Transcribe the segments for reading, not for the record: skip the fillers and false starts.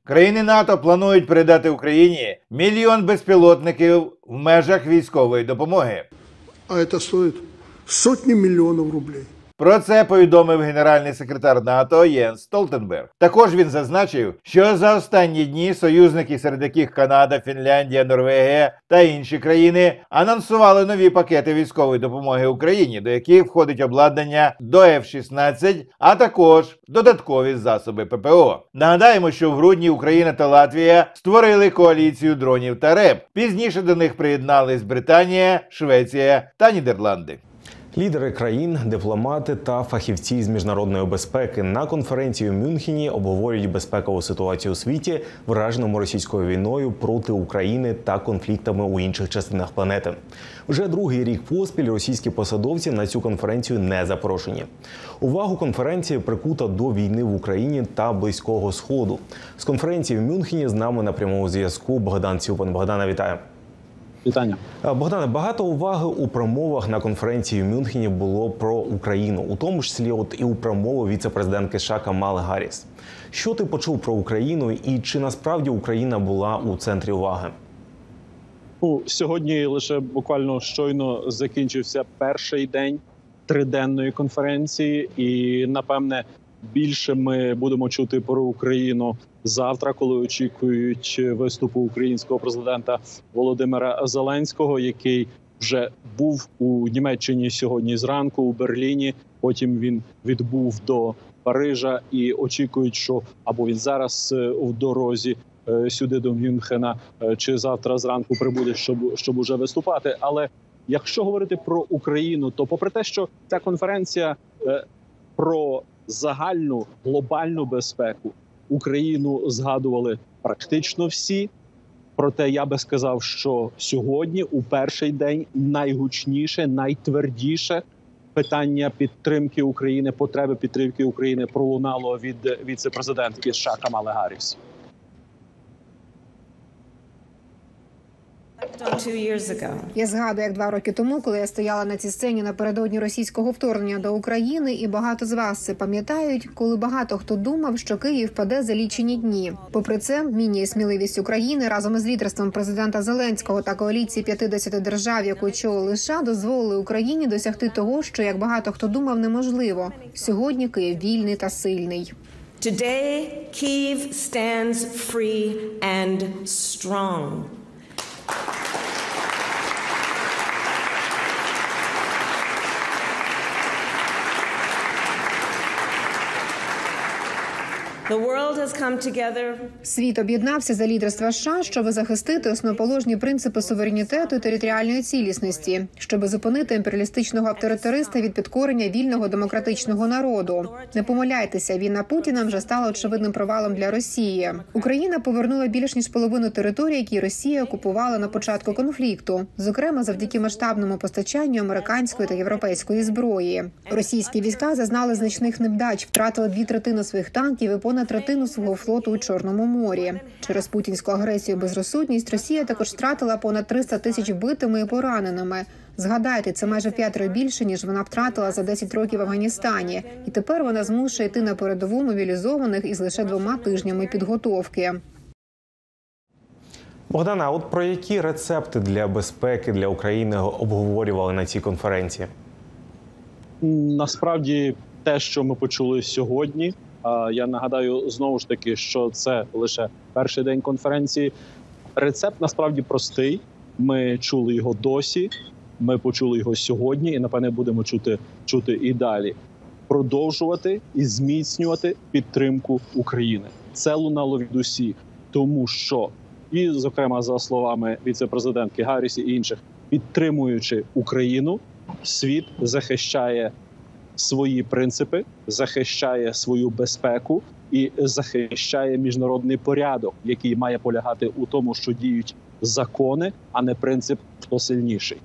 Країни НАТО планують передати Україні 1 мільйон безпілотників в межах військової допомоги. А це стоїть сотні мільйонів рублей. Про це повідомив генеральний секретар НАТО Єнс Столтенберг. Також він зазначив, що за останні дні союзники, серед яких Канада, Фінляндія, Норвегія та інші країни, анонсували нові пакети військової допомоги Україні, до яких входить обладнання до F-16, а також додаткові засоби ППО. Нагадаємо, що в грудні Україна та Латвія створили коаліцію дронів та РЕБ. Пізніше до них приєднались Британія, Швеція та Нідерланди. Лідери країн, дипломати та фахівці з міжнародної безпеки на конференції у Мюнхені обговорюють безпекову ситуацію у світі, враженому російською війною проти України та конфліктами у інших частинах планети. Вже другий рік поспіль російські посадовці на цю конференцію не запрошені. Увагу конференції прикута до війни в Україні та Близького Сходу. З конференції в Мюнхені з нами на прямому зв'язку Богдан Цюпин. Богдана, вітаю. Вітання. Богдане, багато уваги у промовах на конференції в Мюнхені було про Україну, у тому числі і у промові віце-президентки США Камали Гарріс. Що ти почув про Україну і чи насправді Україна була у центрі уваги? Сьогодні лише буквально щойно закінчився перший день триденної конференції і, напевне, більше ми будемо чути про Україну завтра, коли очікують виступу українського президента Володимира Зеленського, який вже був у Німеччині сьогодні зранку, у Берліні. Потім він відбув до Парижа і очікують, що або він зараз в дорозі сюди до Мюнхена, чи завтра зранку прибуде, щоб уже виступати. Але якщо говорити про Україну, то попри те, що ця конференція про загальну глобальну безпеку, Україну згадували практично всі. Проте я би сказав, що сьогодні, у перший день, найгучніше, найтвердіше питання підтримки України, потреби підтримки України пролунало від віце-президентки США Камали Гарріс. Я згадую, як 2 роки тому, коли я стояла на цій сцені напередодні російського вторгнення до України, і багато з вас це пам'ятають, коли багато хто думав, що Київ паде за лічені дні. Попри це, вміння і сміливість України разом із лідерством президента Зеленського та коаліції 50 держав, яку очолили США, дозволили Україні досягти того, що, як багато хто думав, неможливо. Сьогодні Київ вільний та сильний. Today, Kyiv stands free and strong. Світ об'єднався за лідерства США, щоб захистити основоположні принципи суверенітету і територіальної цілісності, щоб зупинити імперіалістичного авторитариста від підкорення вільного демократичного народу. Не помиляйтеся, війна Путіна вже стала очевидним провалом для Росії. Україна повернула більш ніж половину території, які Росія окупувала на початку конфлікту, зокрема завдяки масштабному постачанню американської та європейської зброї. Російські війська зазнали значних невдач, втратили 2/3 своїх танків і понад 1/3 свого флоту у Чорному морі. Через путінську агресію і безрозсудність Росія також втратила понад 300 тисяч вбитими і пораненими. Згадайте, це майже 5 більше, ніж вона втратила за 10 років в Афганістані. І тепер вона змушує йти на передову мобілізованих із лише 2 тижнями підготовки. Богдана, а от про які рецепти для безпеки для України обговорювали на цій конференції? Насправді, те, що ми почули сьогодні, я нагадаю знову ж таки, що це лише перший день конференції. Рецепт насправді простий. Ми чули його досі, ми почули його сьогодні і, напевне, будемо чути і далі. Продовжувати і зміцнювати підтримку України. Це лунало від усіх, тому що, і, зокрема, за словами віце-президентки Гарріс і інших, підтримуючи Україну, світ захищає свої принципи, захищає свою безпеку і захищає міжнародний порядок, який має полягати у тому, що діють закони, а не принцип «хто сильніший».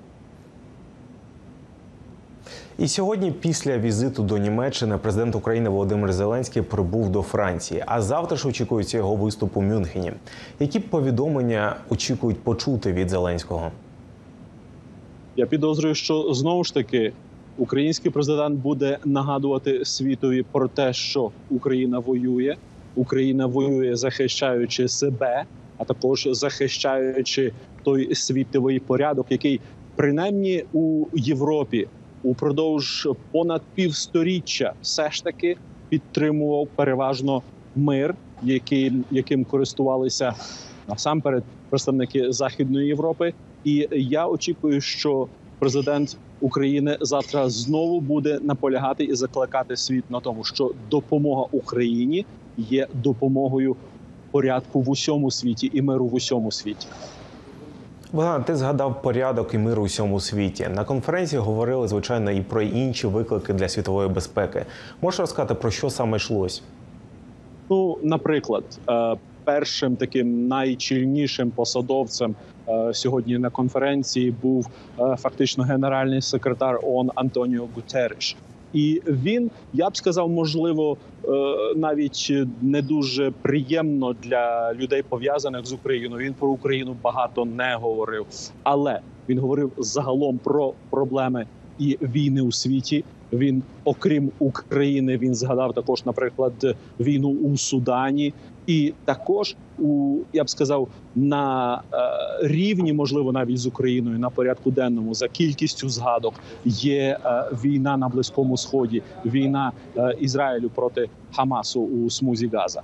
І сьогодні, після візиту до Німеччини, президент України Володимир Зеленський прибув до Франції. А завтра ж очікується його виступ у Мюнхені. Які повідомлення очікують почути від Зеленського? Я підозрюю, що знову ж таки український президент буде нагадувати світові про те, що Україна воює, Україна воює, захищаючи себе, а також захищаючи той світовий порядок, який принаймні у Європі упродовж понад півсторіччя все ж таки підтримував переважно мир, яким користувалися насамперед представники Західної Європи. І я очікую, що президент України завтра знову буде наполягати і закликати світ на тому, що допомога Україні є допомогою порядку в усьому світі і миру в усьому світі. Богдан, ти згадав порядок і мир у всьому світі. На конференції говорили, звичайно, і про інші виклики для світової безпеки. Можеш розказати, про що саме йшлось? Ну, наприклад, першим таким найчільнішим посадовцем сьогодні на конференції був фактично генеральний секретар ООН Антоніо Гутерреш. І він, я б сказав, можливо, навіть не дуже приємно для людей, пов'язаних з Україною. Він про Україну багато не говорив. Але він говорив загалом про проблеми і війни у світі. Він, окрім України, він згадав також, наприклад, війну у Судані. І також, я б сказав, на рівні, можливо, навіть з Україною, на порядку денному, за кількістю згадок, є війна на Близькому Сході, війна Ізраїлю проти Хамасу у смузі Газа.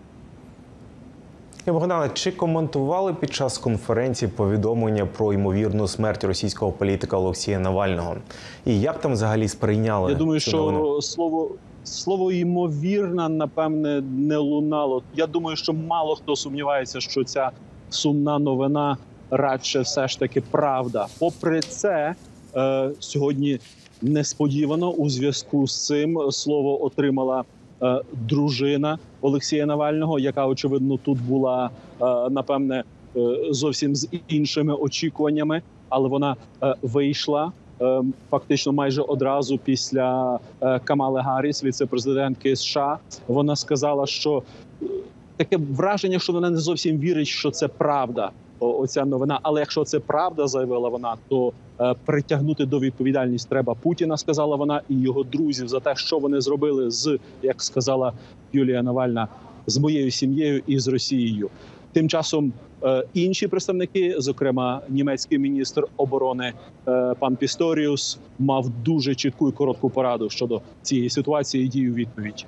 І, Богдане, чи коментували під час конференції повідомлення про ймовірну смерть російського політика Олексія Навального? І як там взагалі сприйняли? Я думаю, цю новину? що слово «ймовірна», напевне, не лунало. Я думаю, що мало хто сумнівається, що ця сумна новина радше все ж таки правда. Попри це, сьогодні несподівано у зв'язку з цим слово отримала дружина Олексія Навального, яка, очевидно, тут була, напевне, зовсім з іншими очікуваннями, але вона вийшла фактично майже одразу після Камали Гарріс, віце-президентки США. Вона сказала, що таке враження, що вона не зовсім вірить, що це правда, оця новина. Але якщо це правда, заявила вона, то притягнути до відповідальності треба Путіна, сказала вона, і його друзів за те, що вони зробили з, як сказала Юлія Навальна, з моєю сім'єю і з Росією. Тим часом інші представники, зокрема німецький міністр оборони пан Пісторіус, мав дуже чітку і коротку пораду щодо цієї ситуації і дій у відповідь.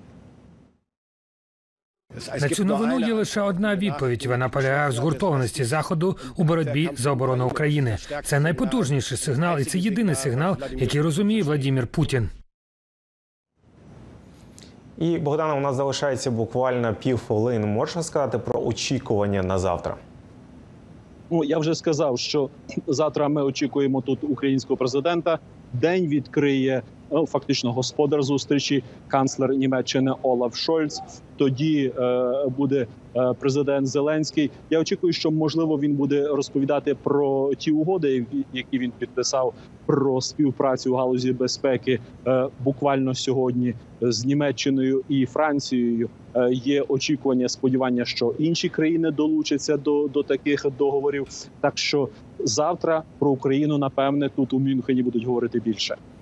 На цю новину є лише одна відповідь. Вона полягає в згуртованості Заходу у боротьбі за оборону України. Це найпотужніший сигнал, і це єдиний сигнал, який розуміє Владимир Путін. І, Богдане, у нас залишається буквально півхвилини. Можеш сказати про очікування на завтра? Ну, я вже сказав, що завтра ми очікуємо тут українського президента. День відкриє фактично господар зустрічі, канцлер Німеччини Олаф Шольц. Тоді буде президент Зеленський. Я очікую, що, можливо, він буде розповідати про ті угоди, які він підписав, про співпрацю у галузі безпеки буквально сьогодні з Німеччиною і Францією. Є очікування, сподівання, що інші країни долучаться до таких договорів. Так що завтра про Україну, напевне, тут у Мюнхені будуть говорити більше.